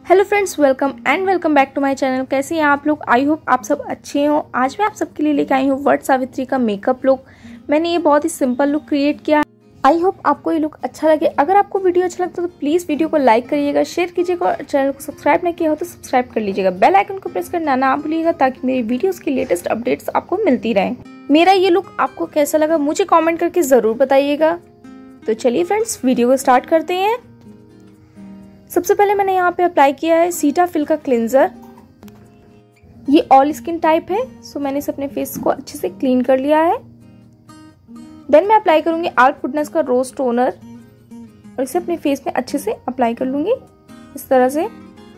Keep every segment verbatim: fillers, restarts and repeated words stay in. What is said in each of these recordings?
Hello friends, welcome and welcome back to my channel. कैसे हैं आप लोग? आई होप आप सब अच्छे हो। आज मैं आप सबके लिए लेके आई हूँ वट सावित्री का मेकअप लुक। मैंने ये बहुत ही सिंपल लुक क्रिएट किया है। आई होप आपको ये लुक अच्छा लगे। अगर आपको वीडियो अच्छा लगता है तो प्लीज वीडियो को लाइक करिएगा, शेयर कीजिएगा और चैनल को सब्सक्राइब नहीं किया हो तो सब्सक्राइब कर लीजिएगा। बेल आइकन को प्रेस करना ना भूलिएगा ताकि मेरी वीडियोस की लेटेस्ट अपडेट्स आपको मिलती रहे। मेरा ये लुक आपको कैसा लगा मुझे कॉमेंट करके जरूर बताइएगा। तो चलिए फ्रेंड्स, वीडियो को स्टार्ट करते हैं। सबसे पहले मैंने यहाँ पे अप्लाई किया है सीटाफिल का क्लिंजर। ये ऑल स्किन टाइप है, सो मैंने इसे अपने फेस को अच्छे से क्लीन कर लिया है। देन मैं अप्लाई करूंगी आर्ट फुटनेस का रोज टोनर और इसे अपने फेस में अच्छे से अप्लाई कर लूंगी। इस तरह से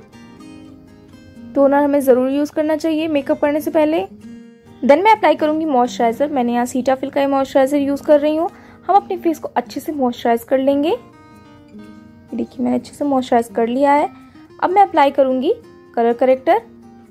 टोनर हमें जरूर यूज करना चाहिए मेकअप करने से पहले। देन मैं अप्लाई करूंगी मॉइस्चराइजर। मैंने यहाँ सीटाफिल का मॉइस्चराइजर यूज कर रही हूँ। हम अपने फेस को अच्छे से मॉइस्चराइज कर लेंगे। देखिए मैंने अच्छे से मॉइस्चराइज कर लिया है। अब मैं अप्लाई करूंगी कलर करेक्टर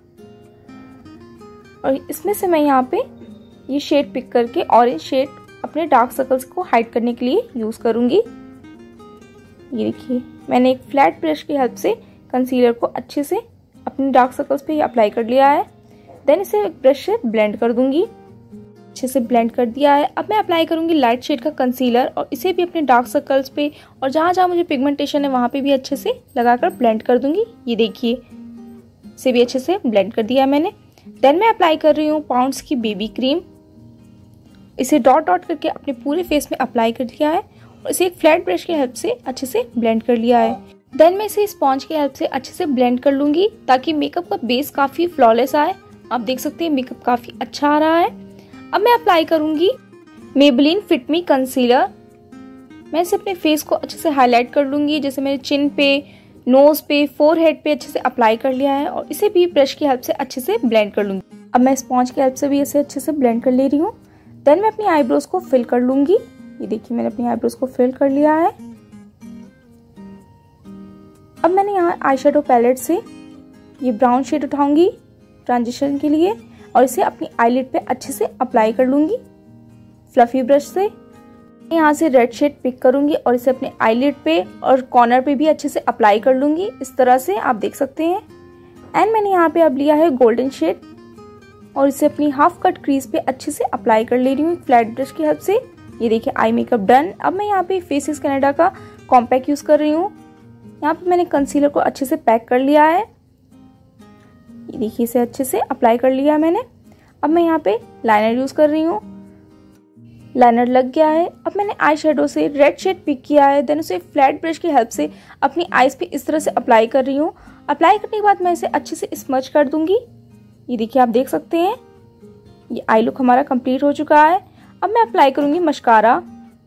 और इसमें से मैं यहाँ पे ये शेड पिक करके ऑरेंज शेड अपने डार्क सर्कल्स को हाइड करने के लिए यूज करूंगी। ये देखिए मैंने एक फ्लैट ब्रश की हेल्प से कंसीलर को अच्छे से अपने डार्क सर्कल्स पे अप्लाई कर लिया है। देन इसे एक ब्रश से ब्लेंड कर दूंगी। अच्छे से ब्लेंड कर दिया है। अब मैं अप्लाई करूंगी लाइट शेड का कंसीलर और इसे भी अपने डार्क सर्कल्स पे और जहां जहां मुझे पिगमेंटेशन है वहां पे भी अच्छे से लगाकर ब्लेंड कर दूंगी। ये देखिए इसे भी अच्छे से ब्लेंड कर दिया है मैंने। देन मैं अप्लाई कर रही हूँ पॉन्ड्स की बेबी क्रीम। इसे डॉट डॉट करके अपने पूरे फेस में अप्लाई कर दिया है और इसे एक फ्लैट ब्रश की हेल्प से अच्छे से ब्लेंड कर लिया है। देन मैं इसे स्पॉन्ज की हेल्प से अच्छे से ब्लेंड कर लूंगी ताकि मेकअप का बेस काफी फ्लॉलेस आए। आप देख सकते हैं मेकअप काफी अच्छा आ रहा है। अब मैं अप्लाई करूंगी मेबेलिन फिट मी कंसीलर। मैं इसे अपने फेस को अच्छे से हाईलाइट कर लूंगी, जैसे मैंने चिन पे, नोज पे, फोरहेड पे अच्छे से अप्लाई कर लिया है और इसे भी ब्रश की हेल्प से अच्छे से ब्लेंड कर लूंगी। अब मैं स्पॉन्ज की हेल्प से भी इसे अच्छे से ब्लेंड कर ले रही हूँ। देन मैं अपनी आईब्रोज को फिल कर लूंगी। ये देखिए मैंने अपनी आईब्रोज को फिल कर लिया है। अब मैंने यहाँ आई शेडो पैलेट से ये ब्राउन शेड उठाऊंगी ट्रांजिशन के लिए और इसे अपनी आईलिड पे अच्छे से अप्लाई कर लूंगी फ्लफी ब्रश से। यहाँ से रेड शेड पिक करूंगी और इसे अपने आईलिड पे और कॉर्नर पे भी अच्छे से अप्लाई कर लूंगी। इस तरह से आप देख सकते हैं। एंड मैंने यहाँ पे अब लिया है गोल्डन शेड और इसे अपनी हाफ कट क्रीज पे अच्छे से अप्लाई कर ले रही हूँ फ्लैट ब्रश की हेल्प से। ये देखिए आई मेकअप डन। अब मैं यहाँ पे फेसेस कनाडा का कॉम्पैक्ट यूज कर रही हूँ। यहाँ पे मैंने कंसीलर को अच्छे से पैक कर लिया है। ये देखिए इसे अच्छे से अप्लाई कर लिया है मैंने। अब मैं यहाँ पे लाइनर यूज कर रही हूँ। लाइनर लग गया है। अब मैंने आई शेडो से रेड शेड पिक किया है। देन उसे फ्लैट ब्रश की हेल्प से अपनी आईज पे इस तरह से अप्लाई कर रही हूँ। अप्लाई करने के बाद मैं इसे अच्छे से स्मच कर दूंगी। ये देखिए आप देख सकते हैं ये आई लुक हमारा कंप्लीट हो चुका है। अब मैं अप्लाई करूंगी मस्कारा।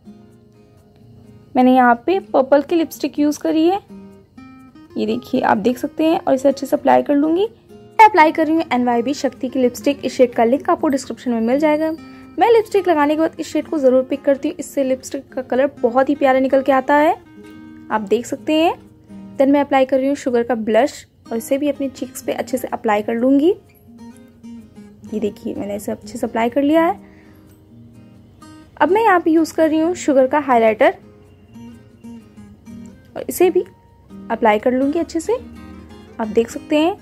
मैंने यहाँ पे पर्पल की लिपस्टिक यूज करी है। ये देखिए आप देख सकते हैं और इसे अच्छे से अप्लाई कर लूंगी। मैं अप्लाई कर रही हूँ एन वाई बी शक्ति की लिपस्टिक। इस शेड का लिंक आपको डिस्क्रिप्शन में मिल जाएगा। मैं लिपस्टिक लगाने के बाद इस शेड को जरूर पिक करती हूँ। इससे लिपस्टिक का कलर बहुत ही प्यारा निकल के आता है, आप देख सकते हैं। देन मैं अप्लाई कर रही हूँ शुगर का ब्लश और इसे भी अपनी चीक्स पे अच्छे से अप्लाई कर लूंगी। ये देखिए मैंने इसे अच्छे से अप्लाई कर लिया है। अब मैं यहाँ पे यूज कर रही हूँ शुगर का हाइलाइटर और इसे भी अप्लाई कर लूंगी अच्छे से, आप देख सकते हैं।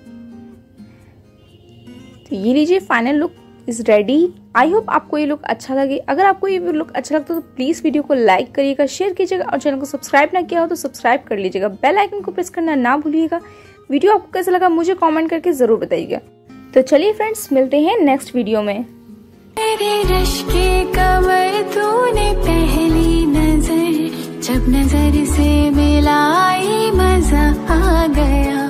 तो ये लीजिए final look is ready. I hope आपको ये लुक अच्छा लगे। अगर आपको ये लुक अच्छा लगता है तो प्लीज वीडियो को लाइक करिएगा, शेयर कीजिएगा और चैनल को सब्सक्राइब ना किया हो तो सब्सक्राइब कर लीजिएगा। बेल आइकन को प्रेस करना ना भूलिएगा। वीडियो आपको कैसा लगा मुझे कमेंट करके जरूर बताइएगा। तो चलिए फ्रेंड्स, मिलते हैं नेक्स्ट वीडियो में। तेरे रश के कमर तूने पहली नजर जब नजर से मिलाई मजा आ गया।